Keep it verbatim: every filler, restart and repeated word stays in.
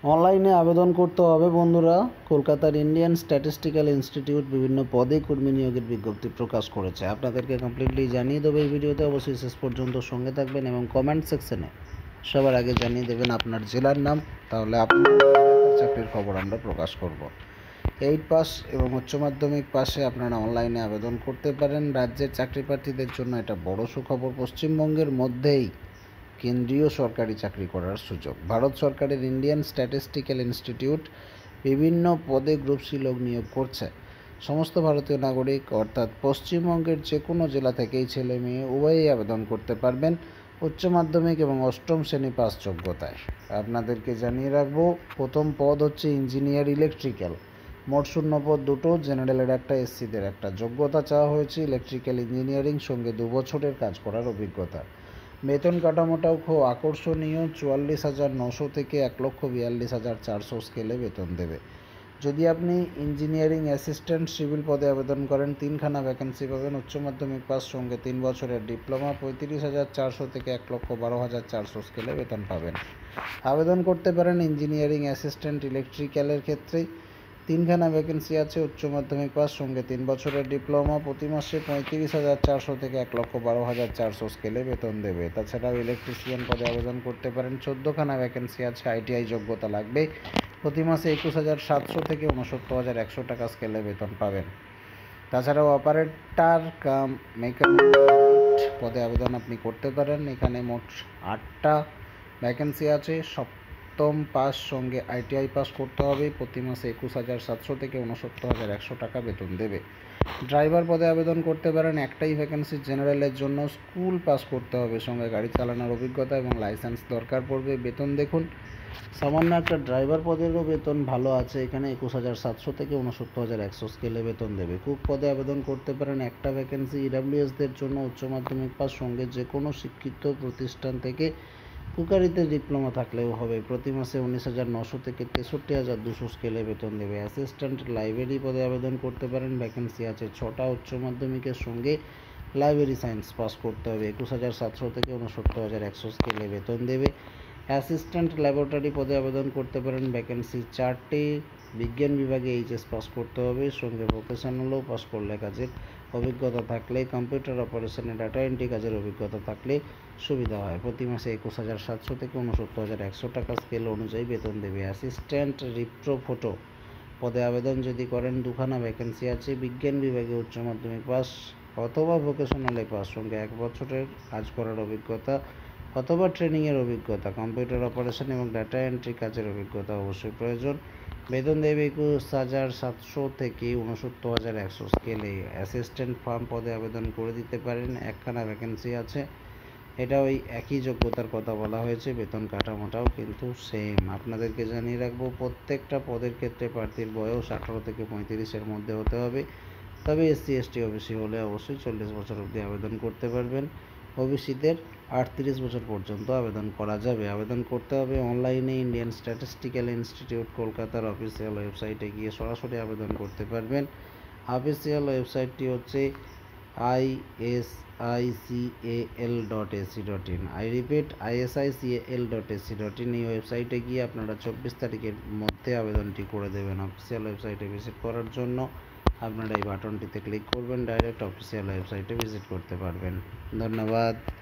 অনলাইনে আবেদন করতে হবে বন্ধুরা। কলকাতার ইন্ডিয়ান স্ট্যাটিস্টিক্যাল ইনস্টিটিউট বিভিন্ন পদে কর্মী নিয়োগের বিজ্ঞপ্তি প্রকাশ করেছে। আপনাদেরকে কমপ্লিটলি জানিয়ে দেবো এই ভিডিওতে, অবশ্যই শেষ পর্যন্ত সঙ্গে থাকবেন এবং কমেন্ট সেকশনে সবার আগে জানিয়ে দেবেন আপনার জেলার নাম, তাহলে আপনার চাকরির খবর আমরা প্রকাশ করব। এইট পাস এবং উচ্চ মাধ্যমিক পাশে আপনারা অনলাইনে আবেদন করতে পারেন। রাজ্যের চাকরি প্রার্থীদের জন্য এটা বড় সুখবর। পশ্চিমবঙ্গের মধ্যেই কেন্দ্রীয় সরকারি চাকরি করার সুযোগ। ভারত সরকারের ইন্ডিয়ান স্ট্যাটিস্টিক্যাল ইনস্টিটিউট বিভিন্ন পদে গ্রুপ সি লোক নিয়োগ করছে। সমস্ত ভারতীয় নাগরিক অর্থাৎ পশ্চিমবঙ্গের যে কোনো জেলা থেকেই ছেলে মেয়ে উভয়ই আবেদন করতে পারবেন উচ্চ মাধ্যমিক এবং অষ্টম শ্রেণী পাস যোগ্যতায়। আপনাদেরকে জানিয়ে রাখবো, প্রথম পদ হচ্ছে ইঞ্জিনিয়ার ইলেকট্রিক্যাল। মোট শূন্য পদ দুটো, জেনারেলের একটা, এসসিদের একটা। যোগ্যতা চাওয়া হয়েছে ইলেকট্রিক্যাল ইঞ্জিনিয়ারিং, সঙ্গে দু বছরের কাজ করার অভিজ্ঞতা। বেতন কাঠামোটাও খুব আকর্ষণীয়, চুয়াল্লিশ হাজার নশো থেকে এক লক্ষ বিয়াল্লিশ হাজার চারশো স্কেলে বেতন দেবে। যদি আপনি ইঞ্জিনিয়ারিং অ্যাসিস্ট্যান্ট সিভিল পদে আবেদন করেন, তিনখানা ভ্যাকেন্সি পাবেন। উচ্চ মাধ্যমিক পাস সঙ্গে তিন বছরের ডিপ্লোমা, পঁয়ত্রিশ হাজার চারশো থেকে এক লক্ষ বারো হাজার চারশো স্কেলে বেতন পাবেন। আবেদন করতে পারেন ইঞ্জিনিয়ারিং অ্যাসিস্ট্যান্ট ইলেকট্রিক্যালের ক্ষেত্রে। তিনখানা ভ্যাকেন্সি আছে, উচ্চ মাধ্যমিক পাস সঙ্গে তিন বছরের ডিপ্লোমা, প্রতি মাসে পঁয়ত্রিশ হাজার চারশো থেকে এক লক্ষ বারো হাজার চারশো স্কেলে বেতন দেবে। তাছাড়াও ইলেকট্রিশিয়ান পদে আবেদন করতে পারেন, চোদ্দোখানা ভ্যাকেন্সি আছে, আইটিআই যোগ্যতা লাগবে। প্রতি মাসে একুশ হাজার সাতশো থেকে উনসত্তর হাজার একশো টাকা স্কেলে বেতন পাবেন। তাছাড়াও অপারেটর কাম মেকানিক পদে আবেদন আপনি করতে পারেন। এখানে মোট আটটা ভ্যাকেন্সি আছে, সপ্তম পাস সঙ্গে আইটিআই পাস করতে হবে। প্রতি মাসে একুশ হাজার সাতশো থেকে উনসত্তর হাজার একশো টাকা বেতন দেবে। ড্রাইভার পদে আবেদন করতে পারেন, একটাই ভ্যাকেন্সি জেনারেলের জন্য, স্কুল পাস করতে হবে, সঙ্গে গাড়ি চালানোর অভিজ্ঞতা এবং লাইসেন্স দরকার পড়বে। বেতন দেখুন, সামান্য একটা ড্রাইভার পদেরও বেতন ভালো আছে, এখানে একুশ হাজার সাতশো থেকে উনসত্তর হাজার একশো স্কেলে বেতন দেবে। কুক পদে আবেদন করতে পারেন, একটা ভ্যাকেন্সি ইডাব্লিউএসদের জন্য, উচ্চ মাধ্যমিক পাস সঙ্গে যে কোনো শিক্ষিত প্রতিষ্ঠান থেকে কুকারিতে ডিপ্লোমা থাকলেও হবে। প্রতি মাসে উনিশ হাজার নশো থেকে তেষট্টি হাজার দুশো স্কেলে বেতন দেবে। অ্যাসিস্ট্যান্ট লাইব্রেরি পদে আবেদন করতে পারেন, ভ্যাকেন্সি আছে ছটা, উচ্চ মাধ্যমিকের সঙ্গে লাইব্রেরি সায়েন্স পাস করতে হবে। একুশ হাজার সাতশো থেকে উনসত্তর হাজার একশো স্কেলে বেতন দেবে। অ্যাসিস্ট্যান্ট ল্যাবরেটরি পদে আবেদন করতে পারেন, ভ্যাকেন্সি চারটে, বিজ্ঞান বিভাগে এইচএস পাস করতে হবে, সঙ্গে ভোকেশনালও পাস করলে কাজের অভিজ্ঞতা থাকলে, কম্পিউটার অপারেশনে ডাটা এন্ট্রি কাজের অভিজ্ঞতা থাকলে সুবিধা হয়। প্রতি মাসে একুশ হাজার সাতশো থেকে উনসত্তর হাজার একশো টাকা স্কেল অনুযায়ী বেতন দেবে। অ্যাসিস্ট্যান্ট রিপ্রো ফটো পদে আবেদন যদি করেন, দুখানা ভ্যাকেন্সি আছে, বিজ্ঞান বিভাগে উচ্চ মাধ্যমিক পাস অথবা ভোকেশনালে পাস সঙ্গে এক বছরের কাজ করার অভিজ্ঞতা অথবা ট্রেনিংয়ের অভিজ্ঞতা, কম্পিউটার অপারেশন এবং ডাটা এন্ট্রি কাজের অভিজ্ঞতা অবশ্যই প্রয়োজন। বেতন দেবে একুশ হাজার সাতশো থেকে উনসত্তর হাজার একশো স্কেলে। অ্যাসিস্ট্যান্ট ফার্ম পদে আবেদন করে দিতে পারেন, একখানা ভ্যাকেন্সি আছে, এটা ওই একই যোগ্যতার কথা বলা হয়েছে, বেতন কাঠামোটাও কিন্তু সেম। আপনাদেরকে জানিয়ে রাখবো, প্রত্যেকটা পদের ক্ষেত্রে প্রার্থীর বয়স আঠারো থেকে পঁয়ত্রিশের মধ্যে হতে হবে। তবে এসসি এসটি ওবিসি হলে অবশ্যই চল্লিশ বছর অবধি আবেদন করতে পারবেন। ওবিসিদের আটত্রিশ বছর পর্যন্ত আবেদন করা যাবে। আবেদন করতে হবে অনলাইনে ইন্ডিয়ান স্ট্যাটিস্টিক্যাল ইনস্টিটিউট কলকাতার অফিসিয়াল ওয়েবসাইটে গিয়ে সরাসরি আবেদন করতে পারবেন। অফিসিয়াল ওয়েবসাইটটি হচ্ছে I S I C A L dot AC dot in. I repeat, I S I C A L dot AC dot in. এই ওয়েবসাইটে গিয়ে আপনারা চব্বিশ তারিখের মধ্যে আবেদনটি করে দেবেন। অফিসিয়াল ওয়েবসাইটে ভিজিট করার জন্য আপনারা এই বাটনটিতে ক্লিক করবেন, ডাইরেক্ট অফিসিয়াল ওয়েবসাইটে ভিজিট করতে পারবেন। ধন্যবাদ।